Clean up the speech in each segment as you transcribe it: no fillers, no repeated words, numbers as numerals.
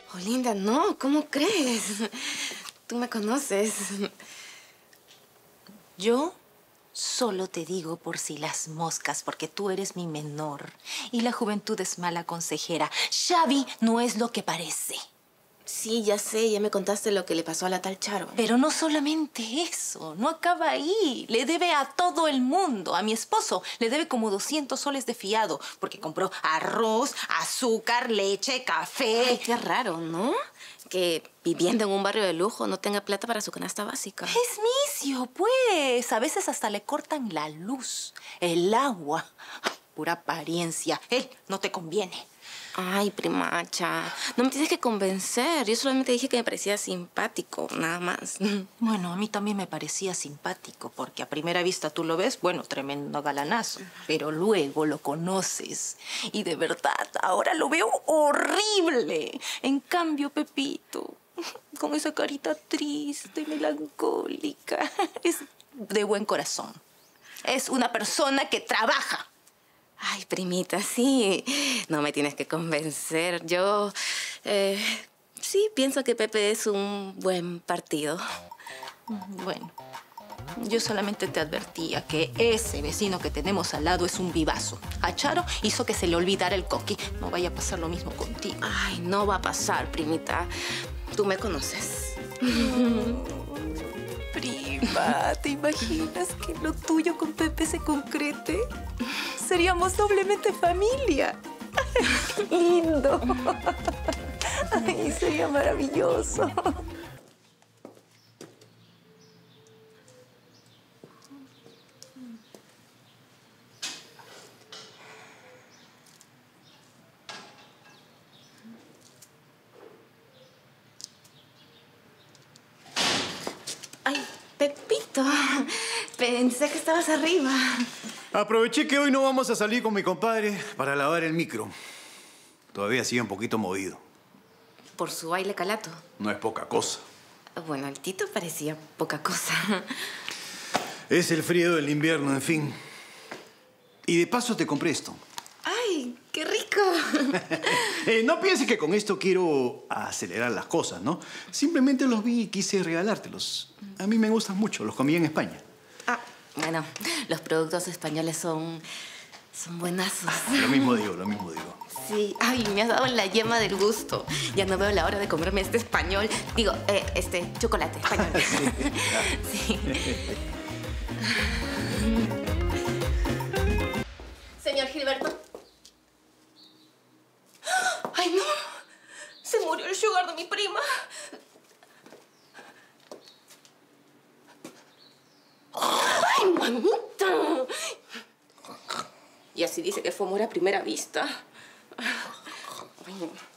Oh, Linda, no, ¿cómo crees? Tú me conoces. Yo solo te digo por si las moscas, porque tú eres mi menor y la juventud es mala consejera. Xavi no es lo que parece. Sí, ya sé, ya me contaste lo que le pasó a la tal Charo. Pero no solamente eso, no acaba ahí. Le debe a todo el mundo. A mi esposo le debe como 200 soles de fiado, porque compró arroz, azúcar, leche, café. Ay, qué raro, ¿no? Que viviendo en un barrio de lujo no tenga plata para su canasta básica. Es misio, pues. A veces hasta le cortan la luz, el agua. Pura apariencia. Él no te conviene. Ay, primacha, no me tienes que convencer. Yo solamente dije que me parecía simpático, nada más. Bueno, a mí también me parecía simpático, porque a primera vista tú lo ves, bueno, tremendo galanazo. Pero luego lo conoces y de verdad, ahora lo veo horrible. En cambio, Pepito, con esa carita triste, melancólica, es de buen corazón. Es una persona que trabaja. Ay, primita, sí. No me tienes que convencer. Yo, sí, pienso que Pepe es un buen partido. Bueno, yo solamente te advertía que ese vecino que tenemos al lado es un vivazo. A Charo hizo que se le olvidara el coqui. No vaya a pasar lo mismo contigo. Ay, no va a pasar, primita. Tú me conoces. Prima, ¿te imaginas que lo tuyo con Pepe se concrete? Seríamos doblemente familia. ¡Qué lindo! Ay, sería maravilloso. Ay, Pepito, pensé que estabas arriba. Aproveché que hoy no vamos a salir con mi compadre para lavar el micro. Todavía sigue un poquito movido. Por su baile calato. No es poca cosa. Bueno, el Tito parecía poca cosa. Es el frío del invierno, en fin. Y de paso te compré esto. ¡Ay, qué rico! No pienses que con esto quiero acelerar las cosas, ¿no? Simplemente los vi y quise regalártelos. A mí me gustan mucho, los comí en España. Ah, bueno, los productos españoles son buenazos. Lo mismo digo, lo mismo digo. Sí, ay, me has dado la yema del gusto. Ya no veo la hora de comerme este español. Digo, este chocolate español. Sí. Señor Gilberto. ¡Ay, no! Se murió el sugar de mi prima. ¡Ay, mamita! Y así dice que fue amor a primera vista. Ay, no.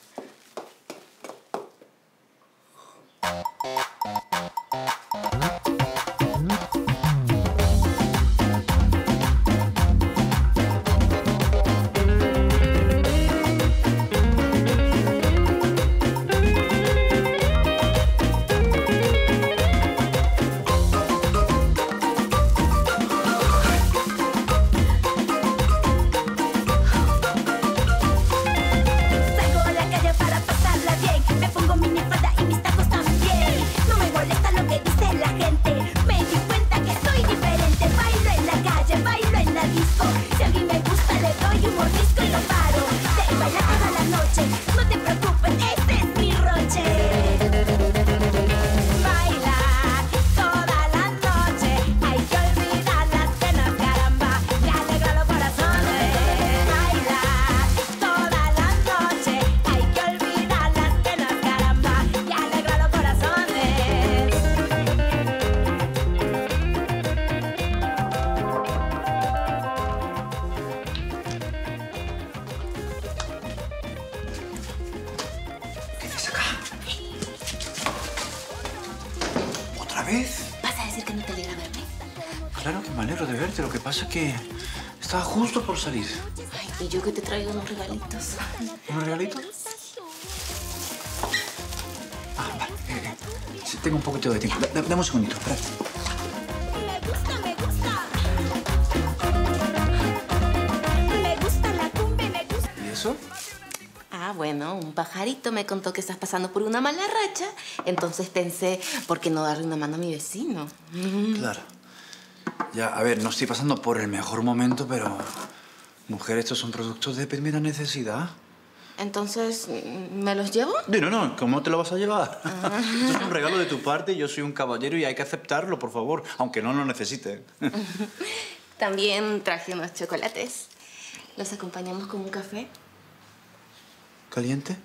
¿Vas a decir que no te alegra verme? Claro que me alegro de verte. Lo que pasa es que estaba justo por salir. Ay, y yo que te traigo unos regalitos. ¿Unos regalitos? Ah, vale. Sí, tengo un poquito de tiempo. Dame un segundito, espérate. Me gusta la cumbia, me gusta. ¿Y eso? Ah, bueno, un pajarito me contó que estás pasando por una mala racha, entonces pensé, ¿por qué no darle una mano a mi vecino? Claro. Ya, a ver, no estoy pasando por el mejor momento, pero... Mujer, estos son productos de primera necesidad. Entonces, ¿me los llevo? No, ¿cómo te lo vas a llevar? Esto es un regalo de tu parte, yo soy un caballero y hay que aceptarlo, por favor, aunque no lo necesite. También traje unos chocolates. ¿Los acompañamos con un café? ¿Caliente?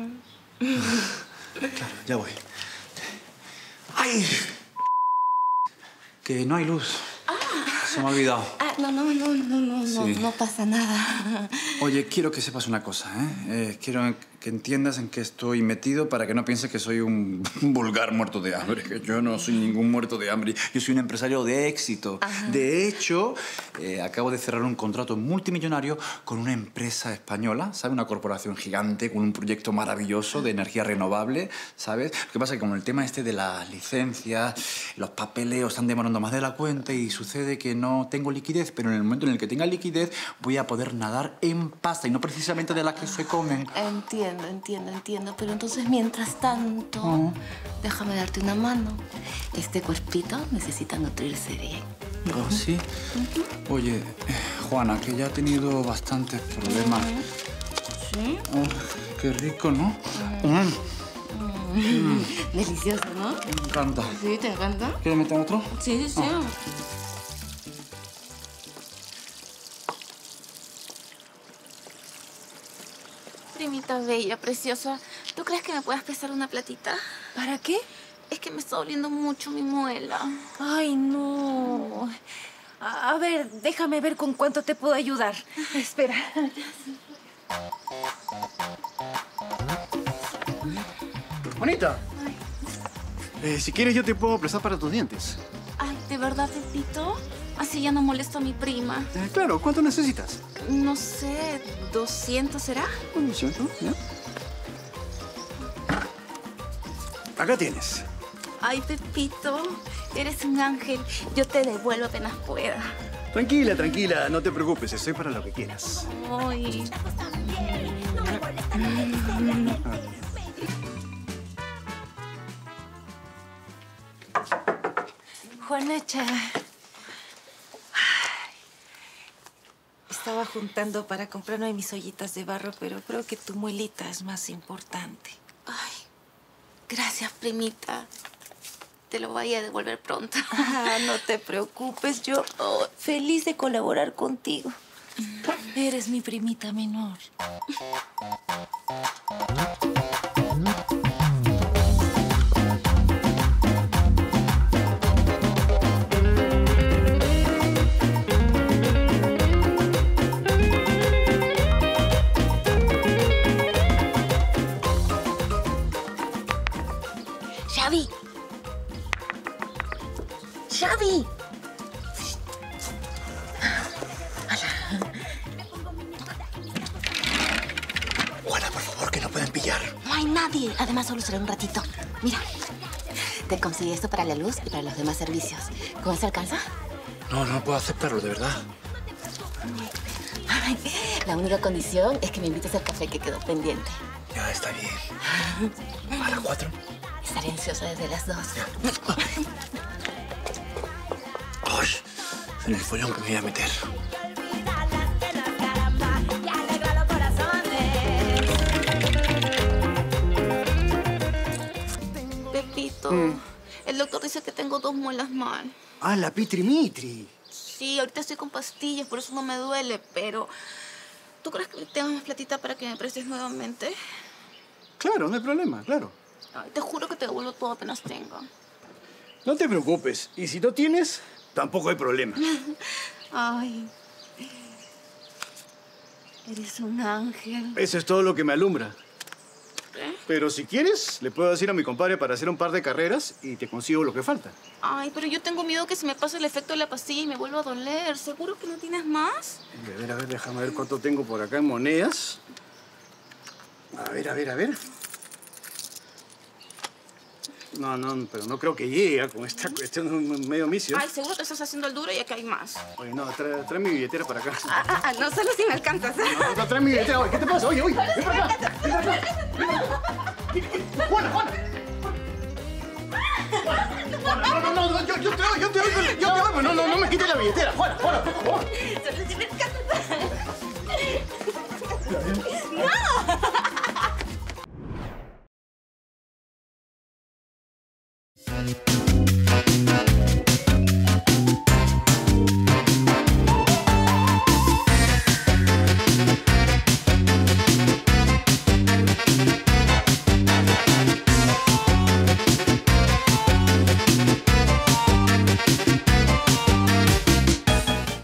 Claro, ya voy. ¡Ay! Que no hay luz. Se me ha olvidado. No pasa nada. Oye, quiero que sepas una cosa, ¿eh? Quiero que entiendas en qué estoy metido para que no pienses que soy un vulgar muerto de hambre. Que yo no soy ningún muerto de hambre. Yo soy un empresario de éxito. Ajá. De hecho, acabo de cerrar un contrato multimillonario con una empresa española, ¿sabes? Una corporación gigante con un proyecto maravilloso de energía renovable, ¿sabes? Lo que pasa es que como el tema este de las licencias, los papeleos están demorando más de la cuenta y sucede que no tengo liquidez, pero en el momento en el que tenga liquidez voy a poder nadar en pasta y no precisamente de las que se comen. Entiendo. Pero entonces, mientras tanto, déjame darte una mano. Este cuerpito necesita nutrirse bien. ¿Oh, sí? Oye, Juana, que ya ha tenido bastantes problemas. ¿Sí? Oh, qué rico, ¿no? Delicioso, ¿no? Me encanta. ¿Sí? ¿Te encanta? ¿Quieres meter otro? Sí. Primita bella, preciosa, ¿tú crees que me puedas prestar una platita? ¿Para qué? Es que me está doliendo mucho mi muela. Ay, no. A ver, déjame ver con cuánto te puedo ayudar. Espera. Juanita, si quieres yo te puedo prestar para tus dientes. Ay, ¿de verdad, Pepito? Así ya no molesto a mi prima. Claro, ¿cuánto necesitas? No sé, ¿200 será? ¿Un ciento? ¿Ya? Acá tienes. Ay, Pepito, eres un ángel. Yo te devuelvo apenas pueda. Tranquila, no te preocupes, estoy para lo que quieras. Ay. Juanacha. Estaba juntando para comprarme mis ollitas de barro, pero creo que tu muelita es más importante. Ay, gracias, primita. Te lo voy a devolver pronto. No te preocupes, yo feliz de colaborar contigo. Eres mi primita menor. ¡Xavi! Juana, por favor, que no pueden pillar. No hay nadie. Además, solo será un ratito. Mira, te conseguí esto para la luz y para los demás servicios. ¿Con eso alcanza? No puedo aceptarlo, de verdad. Ay, la única condición es que me invites al café que quedó pendiente. Ya, está bien. ¿A las 4? Estaré ansiosa desde las 2. ¡Ay! En el follón que me voy a meter. Pepito, el doctor dice que tengo 2 muelas mal. Ah, la pitri-mitri. Sí, ahorita estoy con pastillas, por eso no me duele, pero... ¿Tú crees que tengo más platita para que me prestes nuevamente? Claro, no hay problema, claro. Ay, te juro que te devuelvo todo apenas tenga. No te preocupes. Y si no tienes, tampoco hay problema. Ay, eres un ángel. Eso es todo lo que me alumbra. ¿Eh? Pero si quieres, le puedo decir a mi compadre para hacer un par de carreras y te consigo lo que falta. Ay, pero yo tengo miedo que se me pase el efecto de la pastilla y me vuelva a doler. ¿Seguro que no tienes más? A ver, déjame ver cuánto tengo por acá en monedas. A ver. No, pero no creo que llegue con esta cuestión medio misio. Ay, seguro te estás haciendo el duro y aquí hay más. Oye, no, trae mi billetera para acá. No, solo si me alcanzas. No, trae mi billetera. Oye, ¿qué te pasa? Oye, ven para acá. Ven para acá. Juana. No, yo te oigo. No me quites la billetera. Juana, por favor. Solo si me alcanzas. ¡No!